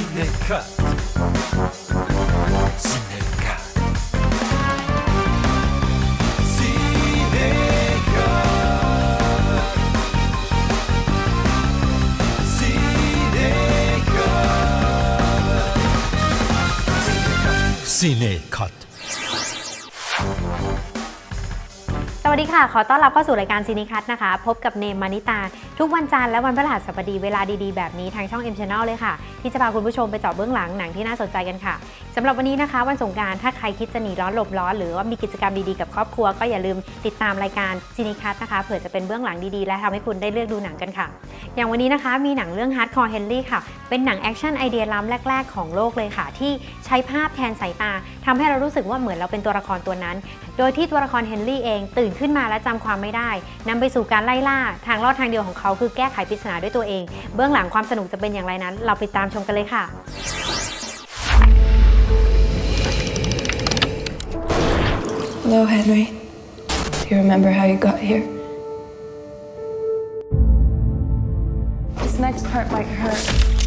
Cinecut Cinecut Cinecut สวัสดีค่ะขอต้อนรับเข้าสู่รายการซีนิคัทนะคะพบกับเนมมานิตาทุกวันจันทร์และวันพฤหัสบดีเวลาดีๆแบบนี้ทางช่อง M Channel เลยค่ะที่จะพาคุณผู้ชมไปเจาะเบื้องหลังหนังที่น่าสนใจกันค่ะสำหรับวันนี้นะคะวันสงกรานต์ถ้าใครคิดจะหนีร้อนหลบร้อนหรือว่ามีกิจกรรมดีๆกับครอบครัวก็อย่าลืมติดตามรายการซีนิคัทนะคะเผื่อจะเป็นเบื้องหลังดีๆและทำให้คุณได้เลือกดูหนังกันค่ะอย่างวันนี้นะคะมีหนังเรื่อง Hardcore Henry ค่ะเป็นหนังแอคชั่นไอเดียล้ำแรกๆของโลกเลยค่ะที่ใช้ภาพแทนสายตาทำให้เรารู้สึกว่าเหมือนเราเป็นตัวละครตัวนั้นโดยที่ตัวละครเฮนรี่เองตื่นขึ้นมาและจำความไม่ได้นำไปสู่การไล่ล่าทางรอดทางเดียวของเขาคือแก้ไขปริศนาด้วยตัวเองเบื้องหลังความสนุกจะเป็นอย่างไรนั้นเราไปตามชมกันเลยค่ะ Hello, Henry. Do you remember how you got here? This next part might hurt.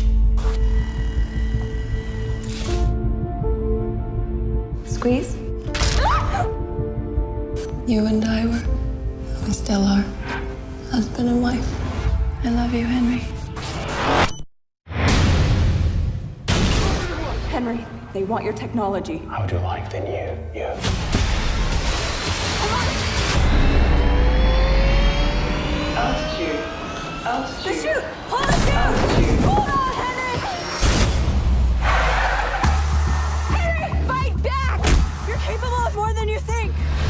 Squeeze? You and I were, we still are, husband and wife. I love you, Henry. Henry, they want your technology. I would like than you. Altitude. The chute! Hold the chute! Hold on, Henry! Henry, fight back! You're capable of more than you think.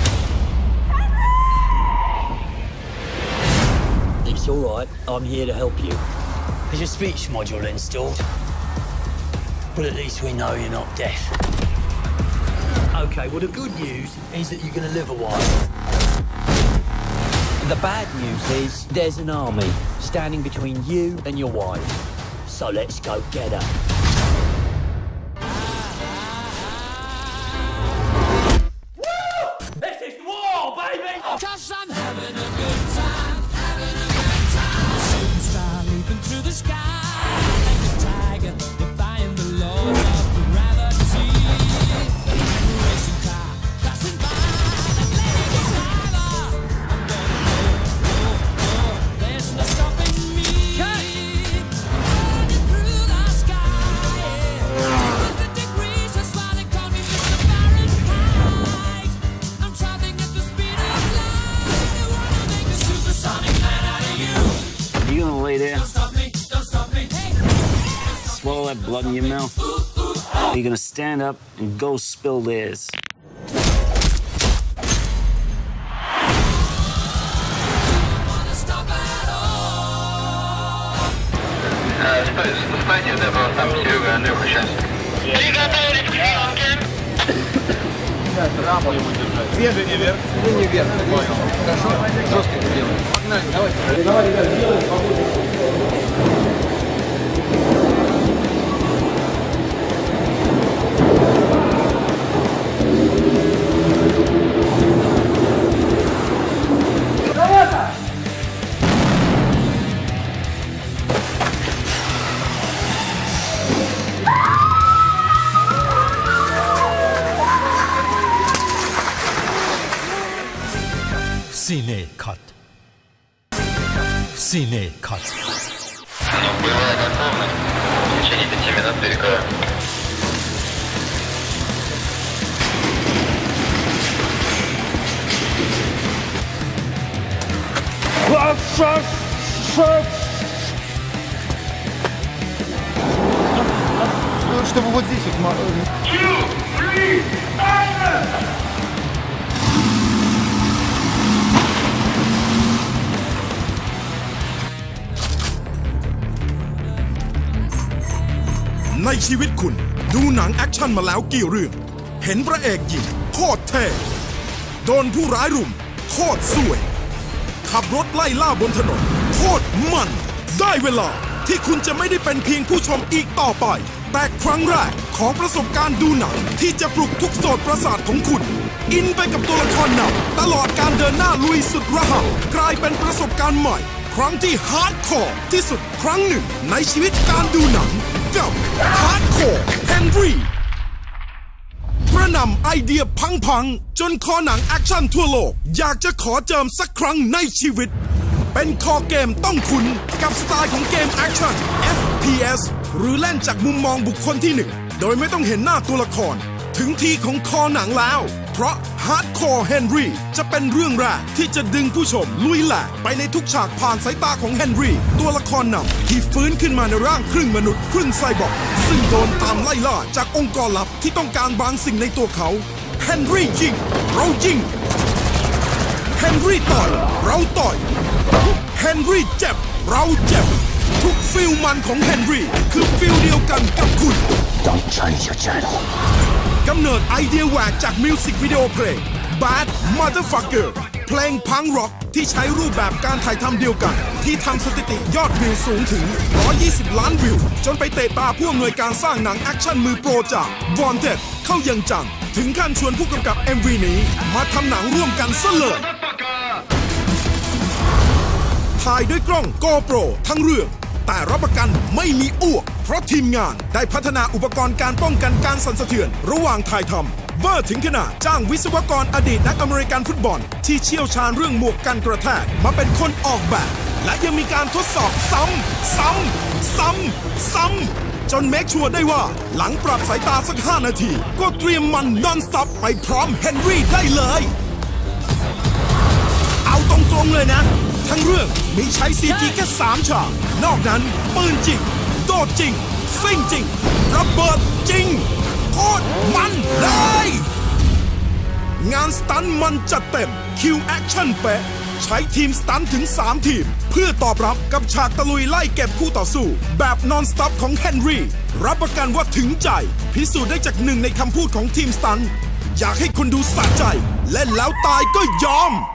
It's all right. I'm here to help you. Is your speech module installed? Well, at least we know you're not deaf. Okay, well, the good news is that you're going to live a while. The bad news is there's an army standing between you and your wife. So let's go get her. Woo! This is war, baby! 'Cause I'm having a good time, having a good time. Shooting star leaping through the sky like a tiger, defying the laws of gravity. Racing car passing by, that lady driver. I'm gonna go. There's no stopping me. Running through the sky, 200 degrees, that's why they call me Mr. Fahrenheit. I'm traveling at the speed of light. They wanna make a supersonic man out of you. You gonna lay there? Don't stop me, don't stop me. Hey. Swallow that blood in your mouth? Or you gonna stand up and go spill theirs? Спасибо, там все Андрюха сейчас. Приготовились к съемке. Раму ему держать. Движение вверх. Не вверх. Понял. Хорошо? Жестко это делаем. Погнали, давай. Давай, ребят, сделаем. Cinecut Cinecut Боевая готовность. В течение 5 минут перекроем. Чтобы вот здесь вот... 2, 3, action! ในชีวิตคุณดูหนังแอคชั่นมาแล้วกี่เรื่องเห็นพระเอกยิงโคตรเท่โดนผู้ร้ายรุมโคตรสวยขับรถไล่ล่าบนถนนโคตรมันได้เวลาที่คุณจะไม่ได้เป็นเพียงผู้ชมอีกต่อไปแต่ครั้งแรกของประสบการณ์ดูหนังที่จะปลุกทุกโสตประสาทของคุณอินไปกับตัวละครนำตลอดการเดินหน้าลุยสุดระห่ำกลายเป็นประสบการณ์ใหม่ครั้งที่ฮาร์ดคอร์ที่สุดครั้งหนึ่งในชีวิตการดูหนังกับฮาร์ดคอร์เฮนรี่กระหน่ำไอเดียพังๆจนคอหนังแอคชั่นทั่วโลกอยากจะขอเจิมสักครั้งในชีวิตเป็นคอเกมต้องคุ้นกับสไตล์ของเกมแอคชั่น FPS หรือเล่นจากมุมมองบุคคลที่1โดยไม่ต้องเห็นหน้าตัวละครถึงทีของคอหนังแล้วเพราะ Hardcore Henry จะเป็นเรื่องแรกที่จะดึงผู้ชมลุยแหลกไปในทุกฉากผ่านสายตาของเฮนรี่ตัวละครนำที่ฟื้นขึ้นมาในร่างครึ่งมนุษย์ครึ่งไซบอร์กซึ่งโดนตามไล่ล่าจากองค์กรลับที่ต้องการบางสิ่งในตัวเขาเฮนรี่ยิงเรายิงเฮนรี่ต่อยเราต่อยเฮนรี่เจ็บเราเจ็บทุกฟิลมันของเฮนรี่คือฟิลเดียวกันกับคุณ Don't change your channel. กำเนิดไอเดียแหวกจากมิวสิกวิดีโอเพลง Bad Motherfucker เพลงพังร็อกที่ใช้รูปแบบการถ่ายทำเดียวกันที่ทำสถิติยอดวิวสูงถึง120 ล้านวิวจนไปเตะตาผู้อำนวยการสร้างหนังแอคชั่นมือโปรจาก Wanted เข้ายังจังถึงขั้นชวนผู้กำกับ MV นี้มาทำหนังร่วมกันซะเลยถ่ายด้วยกล้อง GoPro ทั้งเรื่องแต่รับประกันไม่มีอ้วกเพราะทีมงานได้พัฒนาอุปกรณ์การป้องกันการสั่นสะเทือนระหว่างถ่ายทำเวอร์ถึงขนาดจ้างวิศวกรอดีตนักอเมริกันฟุตบอลที่เชี่ยวชาญเรื่องหมวกกันกระแทกมาเป็นคนออกแบบและยังมีการทดสอบซ้ำจนเมคชัวร์ได้ว่าหลังปรับสายตาสัก5 นาทีก็เตรียมมันนอนสต็อปไปพร้อมเฮนรี่ได้เลยเอาตรงๆเลยนะทั้งเรื่องมีใช้ CG แค่3 ฉากนอกนั้นปืนจริงโดดจริงซิ่งจริงระเบิดจริงโคตรมันเลยงานสตันมันจัดเต็มคิวแอคชั่นเป๊ะใช้ทีมสตันถึง3 ทีมเพื่อตอบรับกับฉากตะลุยไล่เก็บคู่ต่อสู้แบบนอนสต็อปของเฮนรี่รับประกันว่าถึงใจพิสูจน์ได้จากหนึ่งในคำพูดของทีมสตันอยากให้คนดูสะใจเล่นแล้วตายก็ยอม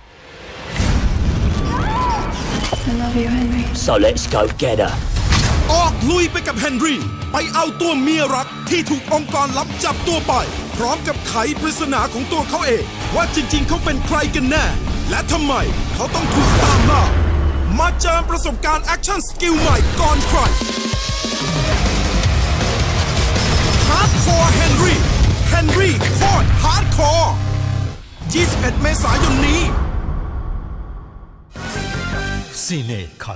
I love you, Henry. So let's go get her. ออกลุยไปกับเฮนรี่ไปเอาตัวเมียรักที่ถูกองค์กรลับจับตัวไปพร้อมกับไขปริศนาของตัวเขาเองว่าจริงๆเขาเป็นใครกันแน่และทำไมเขาต้องถูกตามล่ามาเจอประสบการณ์แอคชั่นสกิลใหม่ก่อนใคร Hardcore Henry โคตร Hardcore 21 เมษายนนี้ซีเน่คัท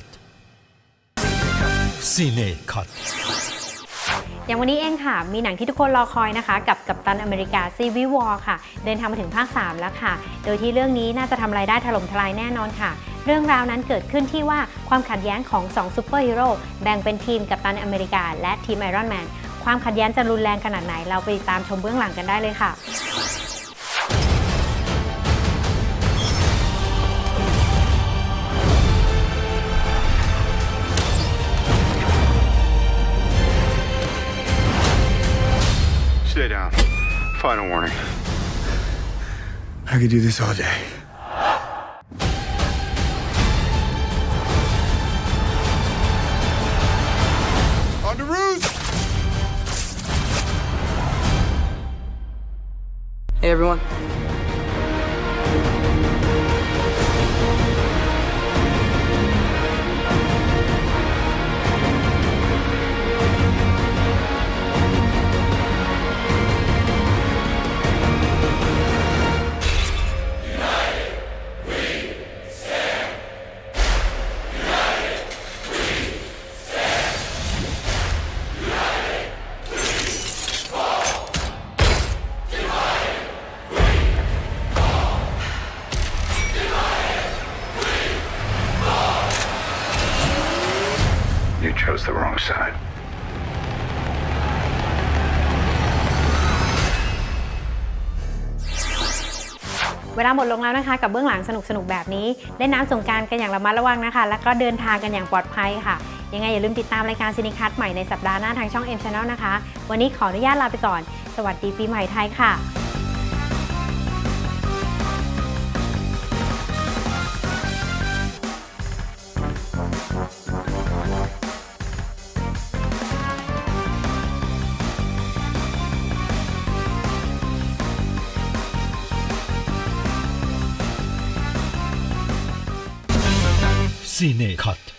อย่างวันนี้เองค่ะมีหนังที่ทุกคนรอคอยนะคะกับกัปตันอเมริกาซีวิวอร์ค่ะเดินทางมาถึงภาค 3 แล้วค่ะโดยที่เรื่องนี้น่าจะทำรายได้ถล่มทลายแน่นอนค่ะเรื่องราวนั้นเกิดขึ้นที่ว่าความขัดแย้งของ2ซูเปอร์ฮีโร่แบ่งเป็นทีมกัปตันอเมริกาและทีมไอรอนแมนความขัดแย้งจะรุนแรงขนาดไหนเราไปติดตามชมเบื้องหลังกันได้เลยค่ะ Sit down. Final warning. I could do this all day. On the roost! Hey everyone. You chose the wrong side. เวลาหมดลงแล้วนะคะกับเบื้องหลังสนุกๆแบบนี้เล่นน้ำสงกรานต์กันอย่างระมัดระวังนะคะแล้วก็เดินทางกันอย่างปลอดภัยค่ะยังไงอย่าลืมติดตามรายการซีนิคัทใหม่ในสัปดาห์หน้าทางช่อง M Channel นะคะวันนี้ขออนุญาตลาไปก่อนสวัสดีปีใหม่ไทยค่ะซีเน่คัท